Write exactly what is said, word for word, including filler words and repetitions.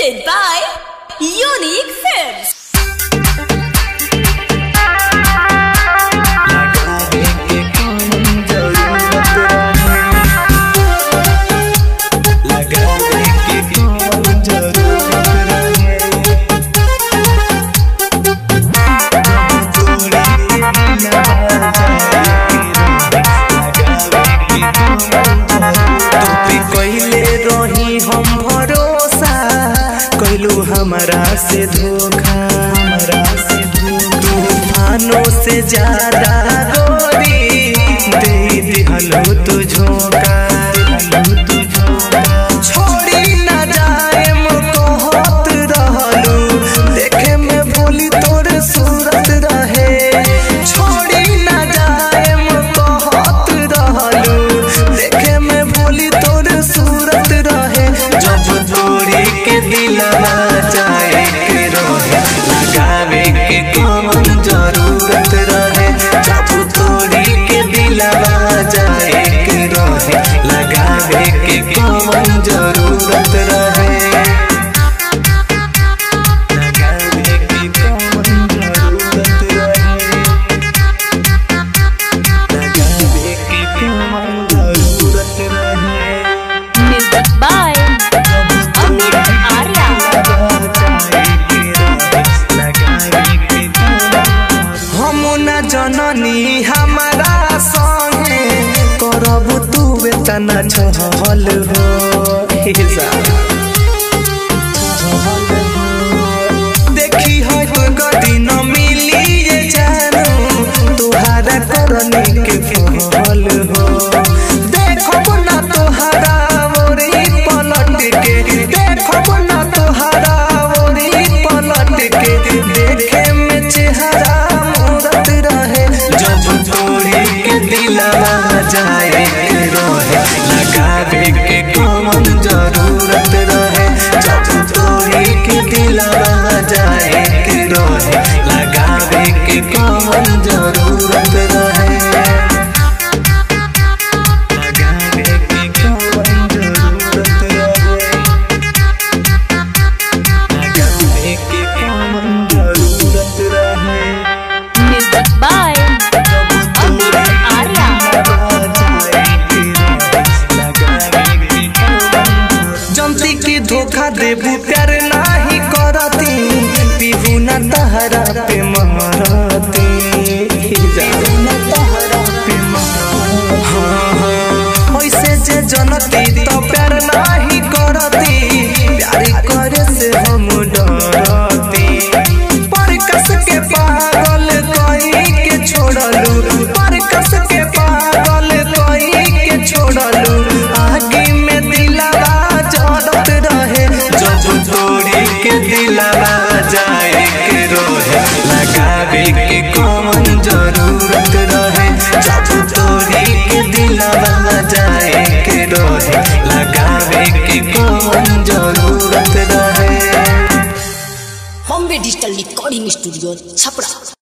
presented by Unique Films. हमरा से धोखा हमरा से तूफानों से ज्यादा गोरी दे दिहलो तू झोंका छोड़ी ना जाए कहत रहलू देखे में भोली तोर सूरत रहे छोड़ी ना जाए कहत रहलू देखे में भोली तोर सूरत रहे जब तोरी के दिलवा जरूरत रहे जब तोड़ी के दिलवा जाए के रहे लगावे के कौन जरूरत रहे लगावे के कौन जरूरत रहे लगावे के कौन जरूरत रहे। Music by Amit Arya. जननी हमारा संगे करब तू बेतना छहल हो देखी है तो गदी न मिली ये जानू तुहारा करनी के फल हो देखो ना तुहारा ओरी पलट के देखो ना तुहारा ओरी पलट के देखे में चेहरा जाए के रहे लगावे के कौन जरूरत रहे जब तोरी के दिलवा जाए के रहे लगावे के कौन जरूरत रहे लगावे के कौन जरूरत रहे लगावे के कौन जरूरत रहे। Music by Amit Arya. जमती की धोखा देबू प्यार नाही करती पीहू न तहरा पे महरती ऐसे जे जनती तो प्यार नाही करती प्यार करे से हम डरती पर कस के पागल कई के छोड़लू पर कस के पागल कई के छोड़लू आगे में दिलवा जरत रहे जब तोड़ी के दिलवा जाए के रहे लगावे के कौन जरूरत रहे जब तोड़ी के दिलवा जाए के रहे लगावे के कौन जरूरत रहे। Bombay Digital Recording Studio, Chhapra.